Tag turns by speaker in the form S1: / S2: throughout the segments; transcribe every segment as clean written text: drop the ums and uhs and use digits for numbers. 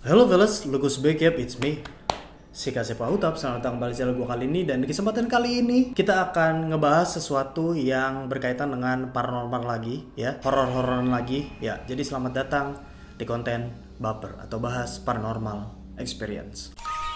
S1: Hello fellas, Lugus back, yep, it's me Sika Sepa Utap. Selamat datang kembali di channel gue kali ini. Dan di kesempatan kali ini kita akan ngebahas sesuatu yang berkaitan dengan paranormal lagi, ya, horor-hororan lagi, ya. Jadi selamat datang di konten baper atau bahas paranormal experience.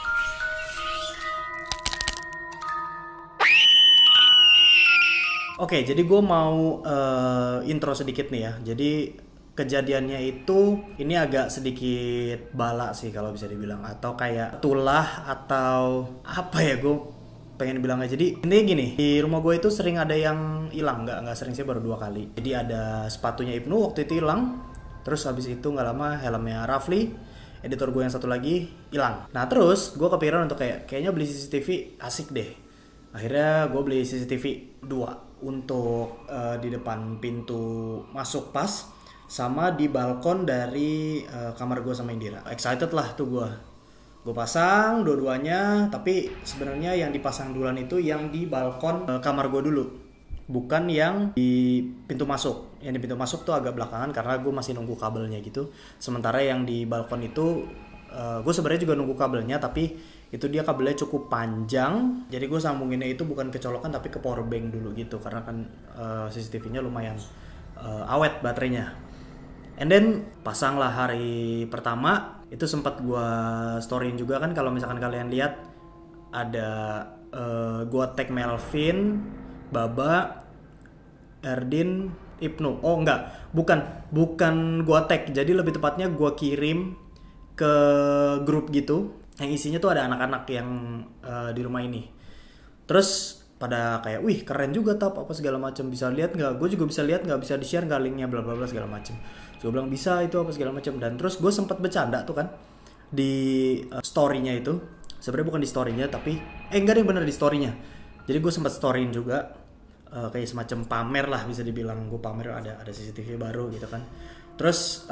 S1: Oke, jadi gue mau intro sedikit nih ya. Jadi kejadiannya itu ini agak sedikit bala sih kalau bisa dibilang, atau kayak tulah atau apa ya, gue pengen bilangnya. Jadi ini gini, di rumah gue itu sering ada yang hilang, nggak sering sih, baru 2 kali. Jadi ada sepatunya Ibnu waktu itu hilang, terus habis itu nggak lama helmnya Rafli, editor gue yang satu lagi, hilang. Nah terus gue kepikiran untuk kayaknya beli CCTV asik deh. Akhirnya gue beli CCTV 2 untuk di depan pintu masuk pas, sama di balkon dari kamar gue sama Indira. Excited lah tuh gue pasang dua-duanya. Tapi sebenarnya yang dipasang duluan itu yang di balkon kamar gue dulu, bukan yang di pintu masuk. Yang di pintu masuk tuh agak belakangan karena gue masih nunggu kabelnya gitu. Sementara yang di balkon itu gue sebenarnya juga nunggu kabelnya, tapi itu dia kabelnya cukup panjang, jadi gue sambunginnya itu bukan ke colokan tapi ke power bank dulu gitu, karena kan CCTV-nya lumayan awet baterainya. And then pasanglah hari pertama, itu sempat gue storyin juga kan, kalau misalkan kalian lihat ada gue tag Melvin, Baba, Erdin, Ibnu. Oh enggak, bukan gue tag, jadi lebih tepatnya gue kirim ke grup gitu, yang isinya tuh ada anak-anak yang di rumah ini. Terus pada kayak, wih keren juga Tap, apa segala macam, bisa lihat nggak? Gue juga bisa lihat nggak, bisa di share nggak linknya, bla bla bla segala macam. Gue bilang bisa itu apa segala macam. Dan terus gue sempat bercanda tuh kan di story-nya itu. Sebenarnya bukan di story-nya tapi enggak deh, bener di story-nya. Jadi gue sempat storyin juga kayak semacam pamer lah, bisa dibilang gue pamer ada CCTV baru gitu kan. Terus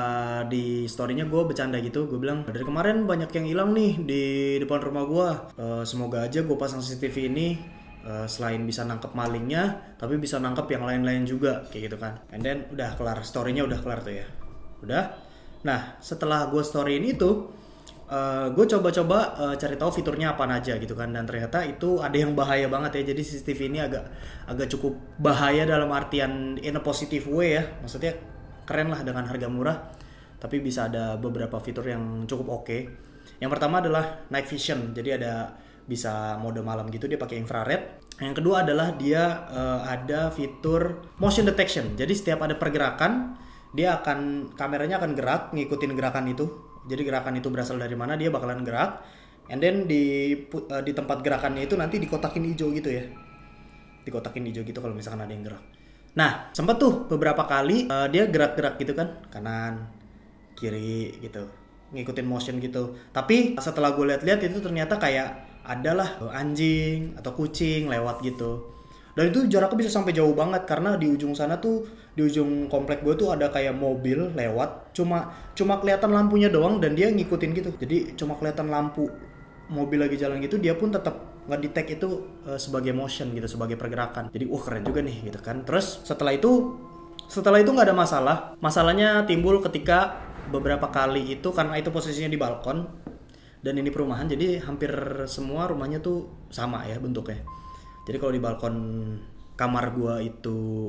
S1: di story-nya gue bercanda gitu, gue bilang dari kemarin banyak yang hilang nih di depan rumah gue. Semoga aja gue pasang CCTV ini selain bisa nangkep malingnya, tapi bisa nangkep yang lain-lain juga, kayak gitu kan. And then udah kelar, story-nya udah kelar tuh ya. Udah. Nah setelah gue storyin itu, gue coba-coba cari tahu fiturnya apa aja gitu kan. Dan ternyata itu ada yang bahaya banget ya. Jadi CCTV ini agak cukup bahaya dalam artian in a positive way ya. Maksudnya keren lah dengan harga murah, tapi bisa ada beberapa fitur yang cukup oke. Yang pertama adalah night vision, jadi bisa mode malam gitu, dia pakai infrared. Yang kedua adalah dia ada fitur motion detection, jadi setiap ada pergerakan kameranya akan gerak ngikutin gerakan itu. Jadi gerakan itu berasal dari mana, dia bakalan gerak, and then di tempat gerakannya itu nanti dikotakin hijau gitu ya, dikotakin hijau gitu kalau misalkan ada yang gerak. Nah, sempat tuh beberapa kali dia gerak-gerak gitu kan, kanan, kiri gitu, ngikutin motion gitu. Tapi setelah gue lihat-lihat itu ternyata kayak adalah anjing atau kucing lewat gitu. Dan itu jaraknya bisa sampai jauh banget, karena di ujung sana tuh, di ujung komplek gue tuh ada kayak mobil lewat, cuma kelihatan lampunya doang dan dia ngikutin gitu. Jadi cuma kelihatan lampu mobil lagi jalan gitu, dia pun tetap nge-detect itu sebagai motion gitu, sebagai pergerakan. Jadi keren juga nih gitu kan. Terus setelah itu nggak ada masalah. Masalahnya timbul ketika beberapa kali itu, karena itu posisinya di balkon dan ini perumahan, jadi hampir semua rumahnya tuh sama ya bentuknya. Jadi kalau di balkon kamar gua itu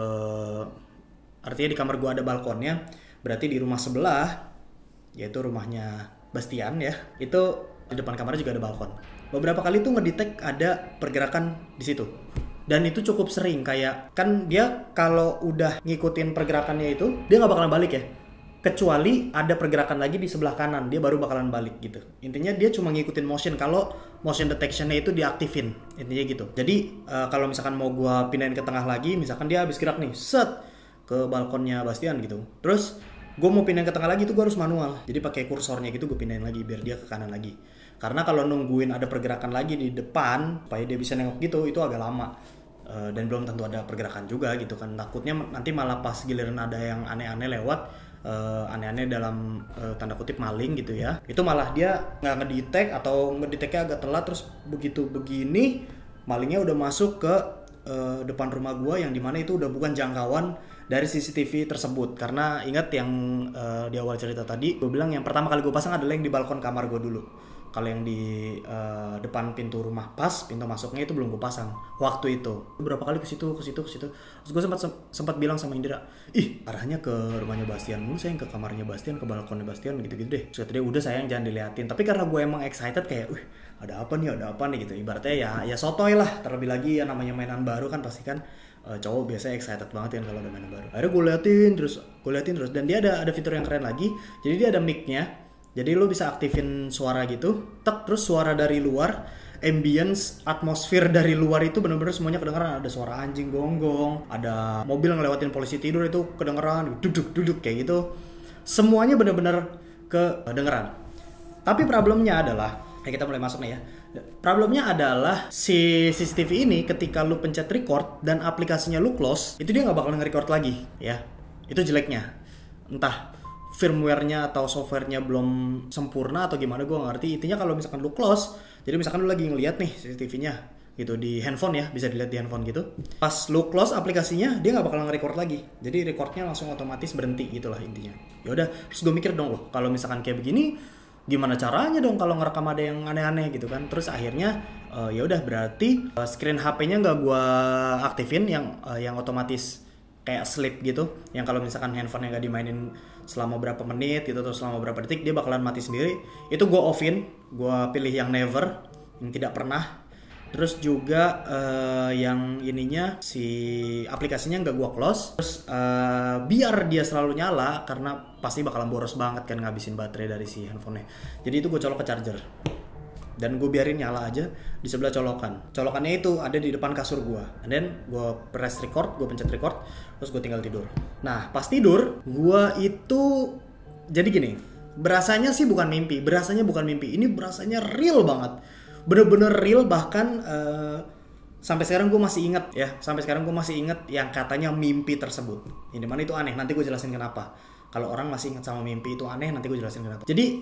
S1: artinya di kamar gua ada balkonnya, berarti di rumah sebelah, yaitu rumahnya Bastian ya, itu di depan kamarnya juga ada balkon. Beberapa kali tuh ngedetect ada pergerakan di situ. Dan itu cukup sering, kayak kan dia kalau udah ngikutin pergerakannya itu, dia nggak bakalan balik ya. Kecuali ada pergerakan lagi di sebelah kanan, dia baru bakalan balik gitu. Intinya dia cuma ngikutin motion kalau motion detection-nya itu diaktifin. Intinya gitu. Jadi kalau misalkan mau gua pindahin ke tengah lagi, misalkan dia habis gerak nih, set ke balkonnya Bastian gitu. Terus gue mau pindahin ke tengah lagi itu gue harus manual. Jadi pakai kursornya gitu gue pindahin lagi biar dia ke kanan lagi. Karena kalau nungguin ada pergerakan lagi di depan supaya dia bisa nengok gitu, itu agak lama. Dan belum tentu ada pergerakan juga gitu kan. Takutnya nanti malah pas giliran ada yang aneh-aneh lewat, aneh-aneh dalam tanda kutip maling gitu ya, itu malah dia nggak ngedetect atau ngedetectnya agak telat. Terus begitu begini malingnya udah masuk ke depan rumah gue, yang dimana itu udah bukan jangkauan dari CCTV tersebut. Karena ingat yang di awal cerita tadi gue bilang yang pertama kali gue pasang adalah yang di balkon kamar gue dulu. Kalau yang di depan pintu rumah pas, pintu masuknya itu belum gue pasang waktu itu. Beberapa kali ke situ. Terus gue sempat bilang sama Indira, ih arahnya ke rumahnya Bastian dulu, sayang, ke kamarnya Bastian, ke balkonnya Bastian, gitu-gitu deh. Terus kata dia, udah sayang jangan diliatin. Tapi karena gue emang excited kayak, ada apa nih gitu. Ibaratnya ya sotoy lah. Terlebih lagi ya namanya mainan baru kan pasti kan cowok biasanya excited banget kan kalau ada mainan baru. Akhirnya gue liatin terus dan dia ada fitur yang keren lagi. Jadi dia ada mic-nya. Jadi lo bisa aktifin suara gitu, terus suara dari luar, ambience, atmosfer dari luar itu bener-bener semuanya kedengeran. Ada suara anjing gonggong, ada mobil ngelewatin polisi tidur itu kedengeran, duduk kayak gitu. Semuanya bener-bener kedengeran. Tapi problemnya adalah, kita mulai masuk nih ya. Problemnya adalah si CCTV ini ketika lu pencet record dan aplikasinya lu close, itu dia nggak bakal nge-record lagi, ya. Itu jeleknya. Entah firmware-nya atau software-nya belum sempurna atau gimana, gue ngerti. Intinya kalau misalkan lu close, jadi misalkan lu lagi ngeliat nih CCTV-nya gitu di handphone ya, bisa dilihat di handphone gitu. Pas lu close aplikasinya, dia nggak bakal nge-record lagi. Jadi recordnya langsung otomatis berhenti gitulah intinya. Ya udah, terus gue mikir dong loh, kalau misalkan kayak begini, gimana caranya dong kalau ngerekam ada yang aneh-aneh gitu kan. Terus akhirnya ya udah berarti screen HP-nya nggak gue aktifin yang otomatis kayak sleep gitu, yang kalau misalkan handphone yang gak dimainin selama berapa menit gitu atau selama berapa detik dia bakalan mati sendiri. Itu gue offin, gue pilih yang never, yang tidak pernah. Terus juga yang ininya si aplikasinya nggak gue close. Terus biar dia selalu nyala karena pasti bakalan boros banget kan ngabisin baterai dari si handphonenya. Jadi itu gue colok ke charger dan gue biarin nyala aja di sebelah colokannya itu ada di depan kasur gue. And then gue press record, gue pencet record, terus gue tinggal tidur. Nah pas tidur gue itu jadi gini, berasanya bukan mimpi, ini berasanya real banget, bener-bener real. Bahkan sampai sekarang gue masih ingat yang katanya mimpi tersebut. Ini mana itu aneh, nanti gue jelasin kenapa. Kalau orang masih ingat sama mimpi itu aneh, nanti gue jelasin kenapa. Jadi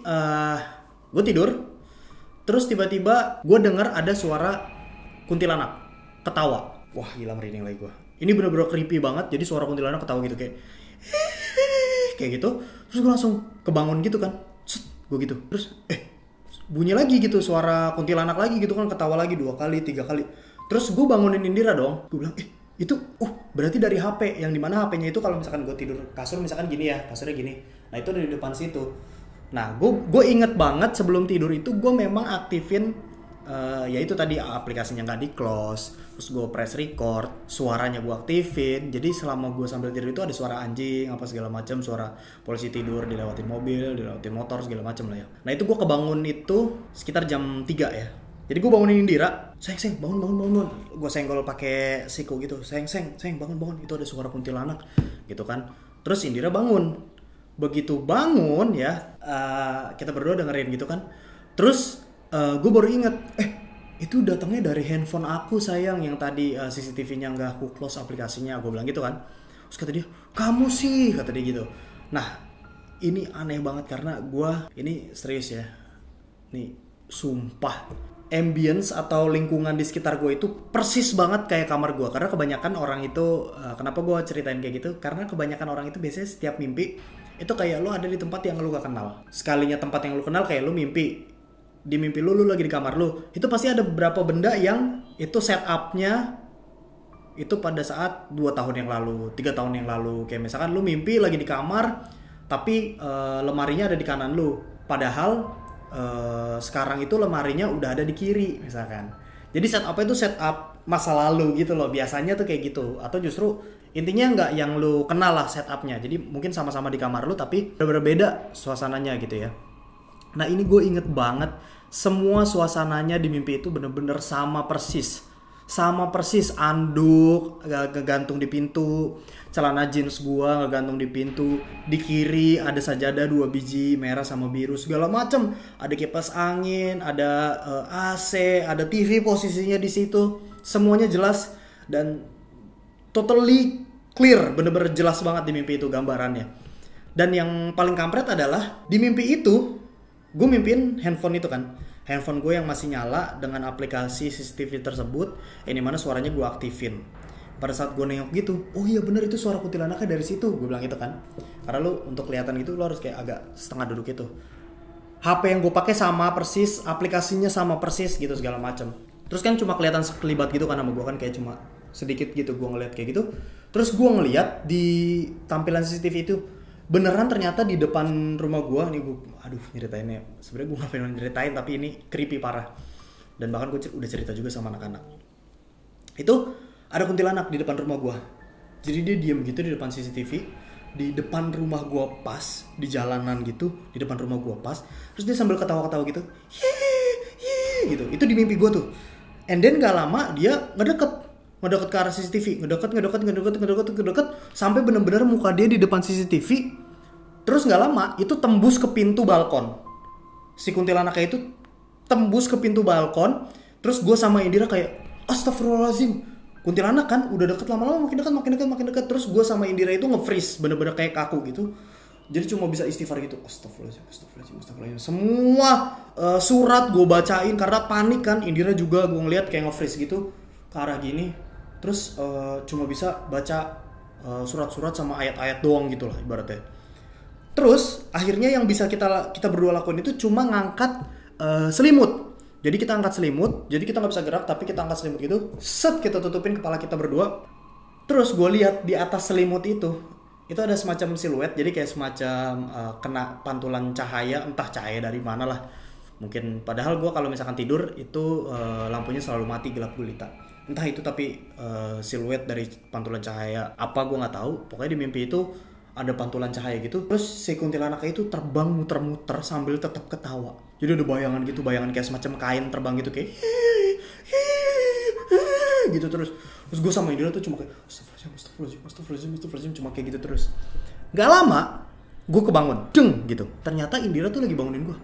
S1: gue tidur. Terus tiba-tiba gue dengar ada suara kuntilanak ketawa. Wah gila, merinding lagi gue. Ini bener-bener creepy banget. Jadi suara kuntilanak ketawa gitu kayak gitu. Terus gue langsung kebangun gitu kan. Gue gitu. Terus bunyi lagi gitu, suara kuntilanak lagi gitu kan, ketawa lagi 2 kali 3 kali. Terus gue bangunin Indira dong. Gue bilang itu berarti dari HP. Yang dimana HP-nya itu kalau misalkan gue tidur kasur misalkan gini ya, kasurnya gini. Nah itu dari depan situ. Nah, gue inget banget sebelum tidur itu gue memang aktifin ya itu tadi aplikasinya nggak di close, terus gue press record, suaranya gue aktifin. Jadi selama gue sambil tidur itu ada suara anjing apa segala macam, suara polisi tidur, dilewatin mobil, dilewatin motor segala macam lah ya. Nah itu gue kebangun itu sekitar jam 3 ya. Jadi gue bangunin Indira, sayang bangun. Gue senggol pakai siku gitu, sayang bangun, itu ada suara kuntilanak gitu kan. Terus Indira bangun. Begitu bangun ya, kita berdua dengerin gitu kan. Terus gue baru inget, itu datangnya dari handphone aku sayang, yang tadi CCTV-nya nggak aku close aplikasinya. Gue bilang gitu kan. Terus kata dia, kamu sih, kata dia gitu. Nah ini aneh banget karena ini serius ya, nih sumpah, ambience atau lingkungan di sekitar gue itu persis banget kayak kamar gue. Karena kebanyakan orang itu, kenapa gue ceritain kayak gitu, karena kebanyakan orang itu biasanya setiap mimpi itu kayak lo ada di tempat yang lo gak kenal. Sekalinya tempat yang lo kenal, kayak lo mimpi, di mimpi lo lagi di kamar lo, itu pasti ada beberapa benda yang itu setupnya itu pada saat 2 tahun yang lalu, 3 tahun yang lalu. Kayak misalkan lo mimpi lagi di kamar tapi lemarinya ada di kanan lo, padahal sekarang itu lemarinya udah ada di kiri misalkan. Jadi setupnya itu setup masa lalu gitu loh, biasanya tuh kayak gitu. Atau justru intinya nggak yang lu kenal lah setupnya, jadi mungkin sama-sama di kamar lu tapi berbeda suasananya gitu ya. Nah ini gue inget banget, semua suasananya di mimpi itu bener-bener sama persis, anduk ngegantung di pintu, celana jeans gua ngegantung di pintu, di kiri ada sajadah 2 biji merah sama biru segala macem, ada kipas angin, ada AC, ada TV posisinya di situ, semuanya jelas dan totally clear, bener-bener jelas banget di mimpi itu gambarannya. Dan yang paling kampret adalah di mimpi itu gue mimpin handphone itu kan, handphone gue yang masih nyala dengan aplikasi CCTV tersebut, ini mana suaranya gue aktifin. pada saat gue nengok gitu, oh iya bener itu suara kuntilanaknya dari situ, gue bilang gitu kan. Karena lu untuk kelihatan gitu lu harus kayak agak setengah duduk gitu. HP yang gue pakai sama persis, aplikasinya sama persis gitu segala macam. Terus kan cuma kelihatan sekelibat gitu kan sama gue kan, kayak cuma sedikit gitu gue ngeliat kayak gitu. Terus gue ngeliat di tampilan CCTV itu beneran ternyata di depan rumah gue nih, gue aduh nyeritainnya sebenarnya gue nggak pengen nyeritain tapi ini creepy parah. Dan bahkan gue udah cerita juga sama anak-anak. Itu ada kuntilanak di depan rumah gue. Jadi dia diam gitu di depan CCTV, di depan rumah gue pas, di jalanan gitu, di depan rumah gue pas. Terus dia sambil ketawa-ketawa gitu, hihihi gitu. Itu di mimpi gue tuh. And then gak lama dia ngedeket ke arah CCTV, ngedeket, sampai bener-bener muka dia di depan CCTV. Terus gak lama itu tembus ke pintu balkon. Si kuntilanaknya itu tembus ke pintu balkon. Terus gue sama Indira kayak, astagfirullahaladzim, kuntilanak kan udah deket, lama-lama makin dekat. Terus gue sama Indira itu nge-freeze, bener-bener kayak kaku gitu. Jadi cuma bisa istighfar gitu, astagfirullahaladzim. Semua surat gue bacain karena panik kan. Indira juga gue ngeliat kayak nge-freeze gitu ke arah gini. Terus cuma bisa baca surat-surat sama ayat-ayat doang gitu lah ibaratnya. Terus akhirnya yang bisa kita berdua lakuin itu cuma ngangkat selimut. Jadi kita angkat selimut, jadi kita nggak bisa gerak tapi kita angkat selimut gitu, set kita tutupin kepala kita berdua. Terus gue lihat di atas selimut itu ada semacam siluet, jadi kayak semacam kena pantulan cahaya, entah cahaya dari mana lah. Mungkin padahal gue kalau misalkan tidur itu lampunya selalu mati gelap gulita. Entah itu tapi siluet dari pantulan cahaya apa gue nggak tahu. Pokoknya di mimpi itu ada pantulan cahaya gitu. Terus si kuntilanaknya itu terbang muter-muter sambil tetap ketawa. Jadi ada bayangan gitu, bayangan kayak semacam kain terbang gitu kayak gitu terus. Terus gue sama Indira tuh cuma kayak astagfirullahaladzim cuma kayak gitu terus. Gak lama gue kebangun, deng gitu. Ternyata Indira tuh lagi bangunin gue.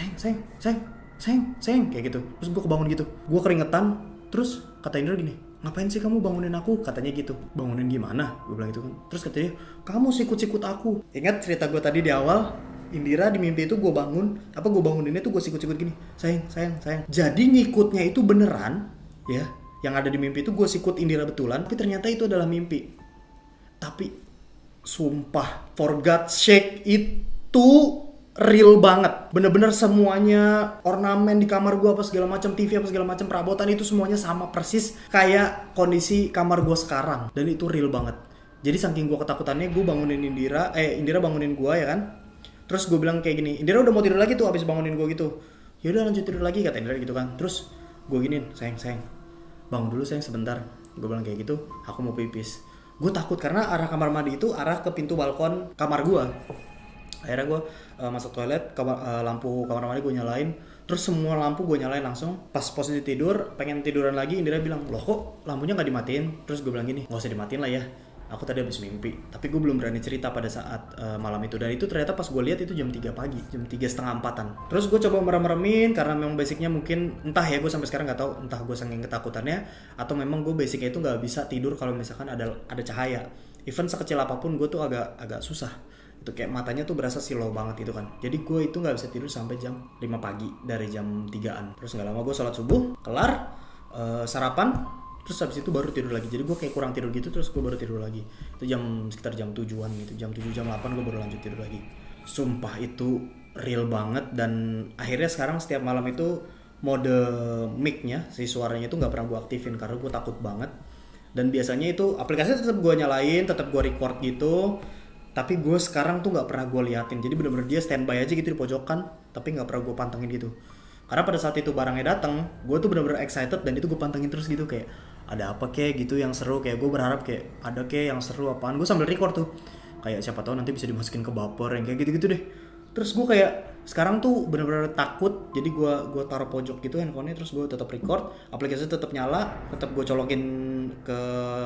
S1: Sayang kayak gitu. Terus gue kebangun gitu. Gue keringetan. Terus kata Indira gini, ngapain sih kamu bangunin aku? Katanya gitu. Bangunin gimana? Gue bilang gitu kan. Terus katanya, kamu sikut-sikut aku. Ingat cerita gue tadi di awal, Indira di mimpi itu gue banguninnya tuh gue sikut-sikut gini. Sayang. Jadi ngikutnya itu beneran, ya. Yang ada di mimpi itu gue sikut Indira betulan, tapi ternyata itu adalah mimpi. Tapi sumpah, for God's sake, itu real banget. Bener-bener semuanya, ornamen di kamar gue apa segala macam, TV apa segala macam, perabotan itu semuanya sama persis kayak kondisi kamar gue sekarang. Dan itu real banget. Jadi saking gue ketakutannya, gue bangunin Indira bangunin gue ya kan. Terus gue bilang kayak gini, Indira udah mau tidur lagi tuh abis bangunin gue gitu. Ya udah lanjut tidur lagi kata Indira gitu kan. Terus gue giniin, sayang, bangun dulu sayang sebentar. Gue bilang kayak gitu, aku mau pipis. Gue takut karena arah kamar mandi itu arah ke pintu balkon kamar gue. Akhirnya gue masuk toilet, lampu kamar mandi gue nyalain. Terus semua lampu gue nyalain langsung. Pas posisi tidur, pengen tiduran lagi, Indira bilang, loh kok lampunya gak dimatiin? Terus gue bilang gini, gak usah dimatiin lah ya, aku tadi habis mimpi. Tapi gue belum berani cerita pada saat malam itu. Dan itu ternyata pas gue lihat itu jam 3 pagi, jam 3:30, 4-an. Terus gue coba merem-meremin karena memang basicnya mungkin, entah ya gue sampai sekarang gak tahu, entah gue saking ketakutannya atau memang gue basicnya itu gak bisa tidur kalau misalkan ada cahaya. Even sekecil apapun gue tuh agak susah. Itu kayak matanya tuh berasa silau banget gitu kan. Jadi gue itu gak bisa tidur sampai jam 5 pagi dari jam 3-an. Terus gak lama gue sholat subuh, kelar, sarapan. Terus habis itu baru tidur lagi. Jadi gue kayak kurang tidur gitu, terus gue baru tidur lagi. Itu sekitar jam 7-an gitu. Jam 7, jam 8 gue baru lanjut tidur lagi. Sumpah itu real banget. Dan akhirnya sekarang setiap malam itu mode mic-nya, si suaranya itu gak pernah gue aktifin karena gue takut banget. Dan biasanya itu aplikasinya tetap gue nyalain, tetap gue record gitu. Tapi gue sekarang tuh gak pernah gue liatin. Jadi bener-bener dia standby aja gitu di pojokan, tapi gak pernah gue pantengin gitu. Karena pada saat itu barangnya datang, gue tuh bener-bener excited dan itu gue pantengin terus gitu. Kayak ada apa kek gitu yang seru, kayak gue berharap kayak ada kek yang seru apaan. Gue sambil record tuh, kayak siapa tahu nanti bisa dimasukin ke baper yang kayak gitu-gitu deh. Terus gue kayak sekarang tuh bener-bener takut. Jadi gue taruh pojok gitu handphonenya, terus gue tetap record, aplikasinya tetap nyala, tetap gue colokin ke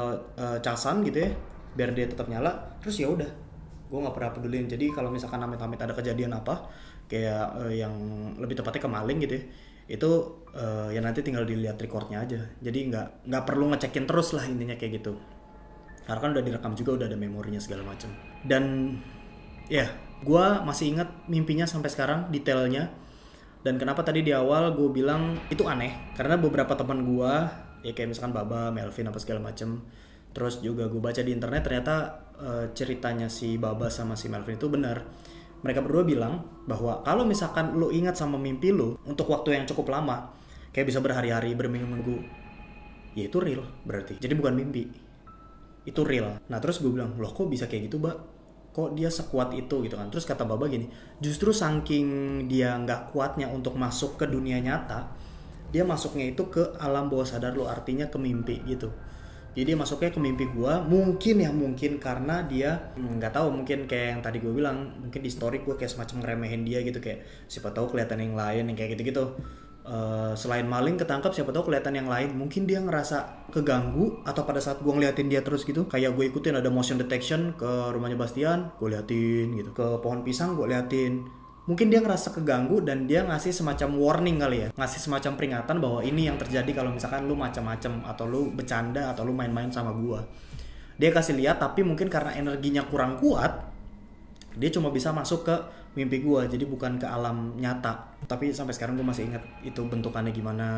S1: casan gitu ya, biar dia tetap nyala. Terus ya udah, gue nggak pernah pedulin. Jadi kalau misalkan amit-amit ada kejadian apa kayak yang lebih tepatnya kemaling gitu ya, itu ya nanti tinggal dilihat recordnya aja. Jadi nggak perlu ngecekin terus lah intinya kayak gitu. Karena kan udah direkam juga, udah ada memorinya segala macam. Dan ya gue masih ingat mimpinya sampai sekarang detailnya. Dan kenapa tadi di awal gue bilang itu aneh, karena beberapa teman gue ya kayak misalkan Baba, Melvin apa segala macam, Terus juga gue baca di internet ternyata ceritanya si Baba sama si Melvin itu benar. Mereka berdua bilang bahwa kalau misalkan lo ingat sama mimpi lo untuk waktu yang cukup lama, kayak bisa berhari-hari, berminggu-minggu, ya itu real berarti. Jadi bukan mimpi, itu real. Nah terus gue bilang, loh kok bisa kayak gitu, Mbak? Kok dia sekuat itu gitu kan? Terus kata Baba gini, justru saking dia nggak kuatnya untuk masuk ke dunia nyata, dia masuknya itu ke alam bawah sadar lo, artinya ke mimpi gitu. Jadi dia masuknya ke mimpi gue, mungkin karena dia nggak tahu, mungkin kayak yang tadi gue bilang, mungkin di story gue kayak semacam ngeremehin dia gitu, kayak siapa tahu kelihatan yang lain yang kayak gitu-gitu. Selain maling ketangkap, siapa tahu kelihatan yang lain, mungkin dia ngerasa keganggu, atau pada saat gue ngeliatin dia terus gitu, kayak gue ikutin ada motion detection ke rumahnya Bastian, gue liatin gitu, ke pohon pisang gue liatin, mungkin dia ngerasa keganggu dan dia ngasih semacam warning kali ya, ngasih semacam peringatan bahwa ini yang terjadi kalau misalkan lu macam-macam atau lu bercanda atau lu main-main sama gue. Dia kasih lihat, tapi mungkin karena energinya kurang kuat, dia cuma bisa masuk ke mimpi gue, jadi bukan ke alam nyata. Tapi sampai sekarang gue masih ingat itu bentukannya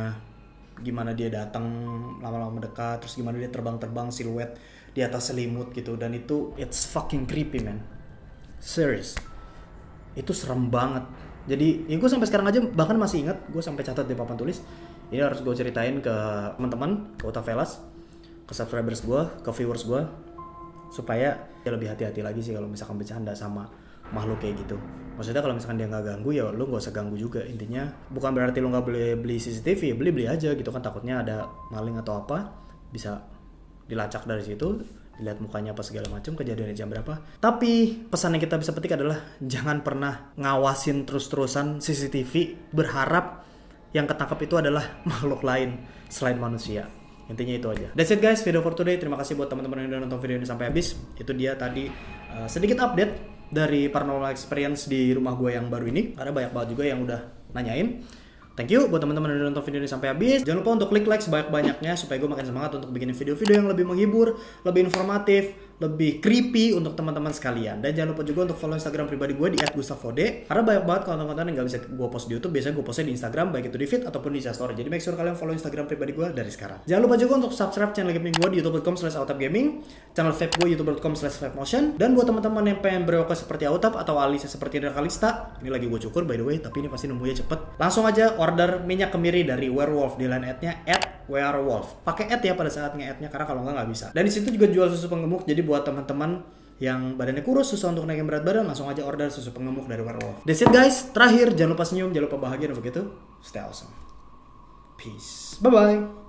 S1: gimana dia datang lama-lama mendekat, terus gimana dia terbang-terbang siluet di atas selimut gitu, dan itu it's fucking creepy man, serious, itu serem banget. Jadi ya gue sampai sekarang aja bahkan masih ingat, gue sampai catat di papan tulis, ini harus gue ceritain ke teman-teman, ke Utavelas, ke subscribers gue, ke viewers gue, supaya dia lebih hati-hati lagi sih kalau misalkan bercanda sama makhluk kayak gitu. Maksudnya kalau misalkan dia nggak ganggu, ya lu nggak usah ganggu juga. Intinya bukan berarti lu nggak boleh beli CCTV, ya beli aja gitu kan, takutnya ada maling atau apa, bisa dilacak dari situ, dilihat mukanya apa segala macam, kejadiannya jam berapa. Tapi pesan yang kita bisa petik adalah jangan pernah ngawasin terus-terusan CCTV berharap yang ketangkap itu adalah makhluk lain selain manusia. Intinya itu aja. That's it guys, video for today. Terima kasih buat teman-teman yang udah nonton video ini sampai habis. Itu dia tadi sedikit update dari paranormal experience di rumah gue yang baru ini. Ada banyak banget juga yang udah nanyain. Thank you buat teman-teman yang udah nonton video ini sampai habis. Jangan lupa untuk klik like sebanyak-banyaknya supaya gue makin semangat untuk bikin video-video yang lebih menghibur, lebih informatif, lebih creepy untuk teman-teman sekalian. Dan jangan lupa juga untuk follow Instagram pribadi gue di @gustavode. Karena banyak banget konten-konten yang gak bisa gue post di YouTube, biasanya gue postnya di Instagram, baik itu di feed ataupun di story. Jadi make sure kalian follow Instagram pribadi gue dari sekarang. Jangan lupa juga untuk subscribe channel gaming gue di youtube.com/outupgaming, channel vape gue youtube.com/vapemotion. Dan buat teman-teman yang pengen berokat seperti Autup atau alisnya seperti Indra Kalista, ini lagi gue cukur by the way, tapi ini pasti nemunya cepet. Langsung aja order minyak kemiri dari Werewolf di line ad-nya @werewolf. Pakai ad ya pada saat nge-ad-nya, karena kalau nggak bisa. Dan di situ juga jual susu pengemuk, jadi buat teman-teman yang badannya kurus, susah untuk naikin berat badan, langsung aja order susu pengemuk dari Werewolf. That's it guys. Terakhir, jangan lupa senyum, jangan lupa bahagia, dan begitu stay awesome. Peace. Bye bye.